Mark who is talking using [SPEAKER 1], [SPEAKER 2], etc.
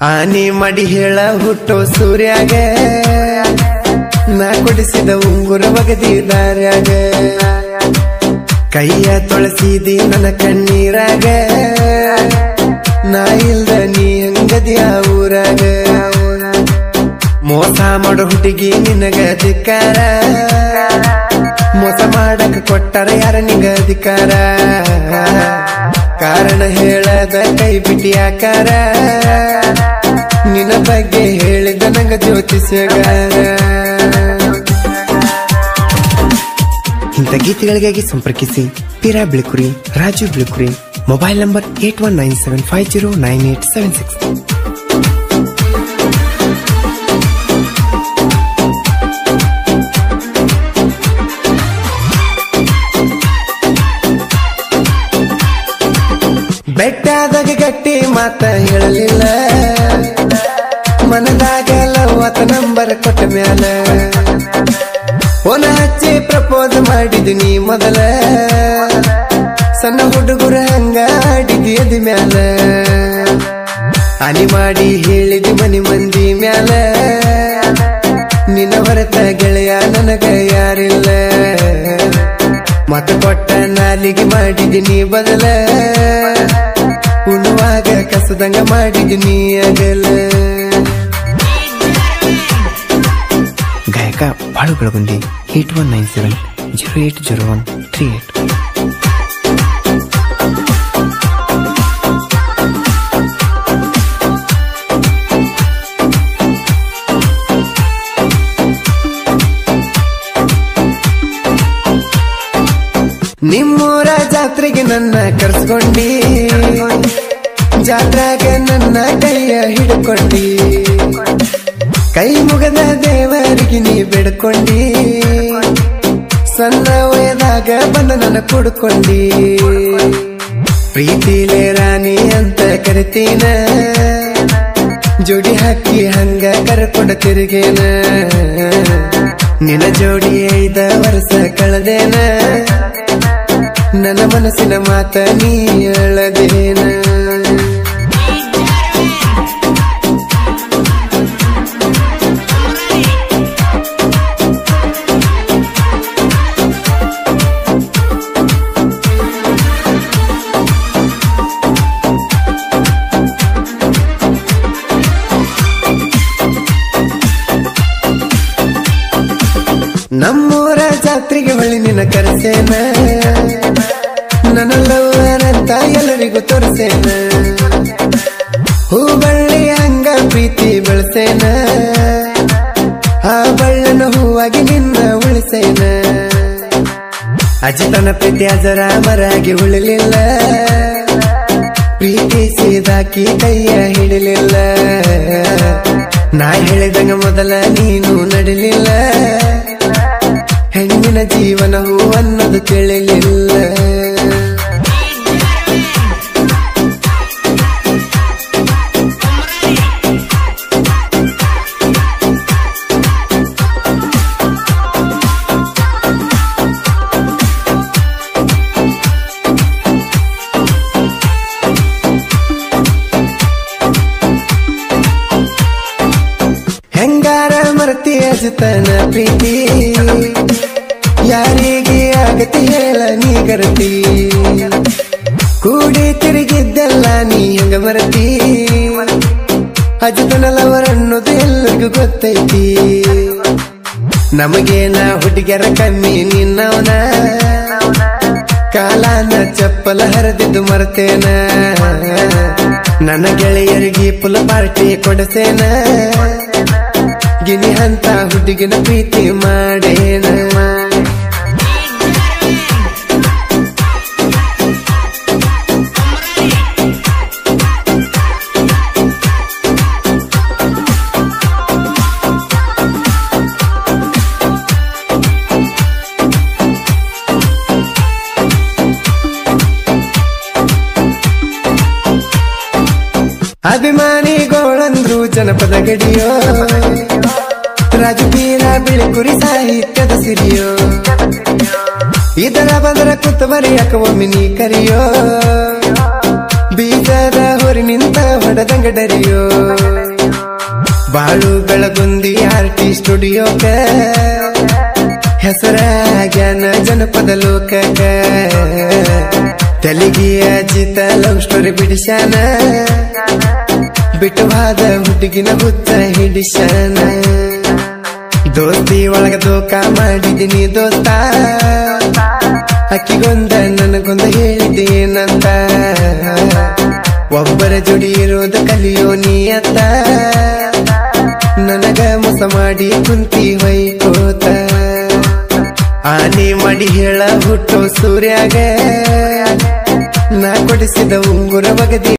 [SPEAKER 1] ಆನಿ ಮಾಡಿ ಹೇಳ ಹುಟ್ಟೋ ಸೂರ್ಯಾಗ ನಾ ಕೊಡಿಸಿದ ಉಂಗುರ ಒಗದಿ ದಾರ್ಯಾಗ ಕೈಯ ತೊಳಸಿದಿ ನನ್ನ ಕಣ್ಣೀರಾಗ ನಾ ಇಲ್ದ ನೀ ಹಂಗದಿಯ ಊರಾಗ ಮೋಸ ಮಾಡೋ ಹುಡುಗಿ ನಿನಗ ಅಧಿಕಾರ ಮೋಸ ಮಾಡಕ ಕೊಟ್ಟಾರ ಯಾರ ನಿಂಗ ಅಧಿಕಾರ ಕಾರಣ ಹೇಳದ ಕೈ ಬಿಟ್ಟಿಯಾಕಾರ ನಿನ್ನ ಬಗ್ಗೆ ಹೇಳಿದ ನಂಗ ಜ್ಯೋತಿಷ್ಯಗಾರ ಇಂಥ ಗೀತೆಗಳಿಗಾಗಿ ಸಂಪರ್ಕಿಸಿ ಪೀರಾ ಬಿಳುಕುರಿ ರಾಜು ಬಿಳುಕುರಿ ಮೊಬೈಲ್ ನಂಬರ್ 8197509876 ಬೆಟ್ಟಾದಾಗ ಗಟ್ಟಿ ಮಾತ ಹೇಳಲಿಲ್ಲ ಮನದಾಗಲ್ಲ ಆತ ನಂಬರ್ ಕೊಟ್ಟ ಮ್ಯಾಲ ಫೋನ್ ಹಚ್ಚಿ ಪ್ರಪೋಸ್ ಮಾಡಿದಿನಿ ಮೊದಲ ಸಣ್ಣ ಹುಡುಗರ ಹಂಗ ಆಡಿದಿ ಅದಿ ಮ್ಯಾಲ ಹನಿ ಮಾಡಿ ಹೇಳಿದಿ ಮನಿ ಮಂದಿ ಮ್ಯಾಲ ನಿನ್ನ ಹೊರತ ಗೆಳೆಯ ನನಗ ಯಾರಿಲ್ಲ ಮತ ಕೊಟ್ಟ ನಾಲಿಗೆ ಮಾಡಿದಿನಿ ಬದಲ ಉಣ್ಣುವಾಗ ಕಸದಂಗ ಮಾಡಿದಿನಿ ಅಗಲ ಗಾಯಕ ಬಾಳು ಬೆಳಗುಂದಿ 8197080138 ನಿಮ್ಮೂರ ಜಾತ್ರೆಗೆ ನನ್ನ ಕರ್ಸ್ಕೊಂಡಿ ಜಾತ್ರೆಗೆ ನನ್ನ ಕೈಯ ಹಿಡ್ಕೊಂಡಿ ಕೈ ಮುಗದ ದೇವರಿಗೆ ನೀ ಬಿಡ್ಕೊಂಡಿ ಸಣ್ಣ ವಯದಾಗ ಬಂದ ನನ್ನ ಕುಡ್ಕೊಂಡಿ ಪ್ರೀತಿಲೇ ರಾಣಿ ಅಂತ ಕರಿತೀನ ಜೋಡಿ ಹಾಕಿ ಹಂಗ ಕರ್ಕೊಂಡ ತಿರುಗೇನ ನಿನ್ನ ಜೋಡಿ 5 ವರ್ಷ ಕಳೆದೇನ ನನ್ನ ಮನಸ್ಸಿನ ಮಾತ ನೀ ಹೇಳದೇನ ನಮ್ಮೂರ ಜಾತ್ರೆಗೆ ಹೊಳ್ಳಿ ನಿನ್ನ ಕರೆಸೇನ ನನ್ನ ಲವರ್ ಅಂತ ಎಲ್ಲರಿಗೂ ತೋರಿಸೇನ ಹೂ ಬಳ್ಳಿ ಹಂಗ ಪ್ರೀತಿ ಬೆಳೆಸೇನ ಆ ಬಳ್ಳನ ಹೂವಾಗಿ ನಿನ್ನ ಉಳಿಸೇನ ಅಜಿತನ ಪ್ರೀತಿ ಅಜರ ಮರಾಗಿ ಉಳಿಲಿಲ್ಲ ಪ್ರೀತಿಸಿದಾಕಿ ಕೈಯ ಹಿಡಿಲಿಲ್ಲ ನಾ ಹೇಳಿದಂಗ ಮೊದಲ ನೀನು ನಡಿಲಿಲ್ಲ ಹೆಣ್ಣಿನ ಜೀವನ ಹೂ ಅನ್ನೋದು ತಿಳಿಲಿಲ್ಲ ಹೆಂಗಾರ ಮರ್ತಿ ಅಜತನ ಪ್ರೀತಿ ಯಾರಿಗೆ ಆಗತಿ ಹೇಳ ನೀ ಗರತಿ ಕೂಡಿ ತಿರುಗಿದ್ದೆಲ್ಲ ನೀ ಹೆಂಗ ಮರತಿ ಅಜತನಲ್ಲವರ ಅನ್ನೋದು ಎಲ್ಲರಿಗೂ ಗೊತ್ತೈತಿ ನಮಗೇನ ಹುಡುಗಿಯರ ಕಮ್ಮಿ ನಿನ್ನವನ ಕಾಲಾನ ಚಪ್ಪಲ ಹರಿದಿದ್ದು ಮರ್ತೇನ ನನ್ನ ಗೆಳೆಯರಿಗೆ ಫುಲ್ ಪಾರ್ಟಿ ಕೊಡಸೇನ ಗಿನಿ ಅಂತ ಹುಡುಗಿನ ಪ್ರೀತಿ ಮಾಡೇನ ಅಭಿಮಾನಿಗೋಳಂದ್ರು ಜನಪದ ಗಡಿಯೋ ರಾಜಬೀರ ಬಿಳುಕುರಿ ಸಾಹಿತ್ಯದ ಸಿರಿಯೋ ಇದರ ಬಂದರ ಕುತ್ತು ಬರೆಯಕ ಒಮ್ಮೆ ನೀ ಕರಿಯೋ ಬೀಜದ ಹೊರಿ ನಿಂತ ಹೊಡೆದಂಗ ಡರಿಯೋ ಬಾಳು ಬೆಳಗುಂದಿ ಆರ್ಟಿ ಸ್ಟುಡಿಯೋಕ ಹೆಸರಾಗ್ಯಾನ ಜನಪದ ಲೋಕಕ ತೆಲಿಗಿಯ ಜಿತ ಲವ್ ಸ್ಟೋರಿ ಬಿಡಿಸ್ಯಾನ ಬಿಟ್ಟವಾದ ಹುಡುಗಿನ ಹುತ್ತ ಹಿಡಿಸ್ಯಾನ ದೋಸ್ತಿ ಒಳಗ ದೋಖ ಮಾಡಿದ್ದೀನಿ ದೋಸ್ತ ಅಕ್ಕಿಗೊಂದ ನನಗೊಂದ ಹೇಳಿದ್ದೇನಂತ ಒಬ್ಬರ ಜೋಡಿ ಇರೋದ ಕಲಿಯೋ ನೀಯತ್ತ ನನಗ ಮೋಸ ಮಾಡಿ ಕುಂತಿ ಹೊಯ್ಕೋತ ಆನೆ ಮಾಡಿ ಹೇಳ ಹುಟ್ಟೋ ಸೂರ್ಯಾಗ ನಾ ಕೊಡಿಸಿದ ಉಂಗುರ ಬಗದಿ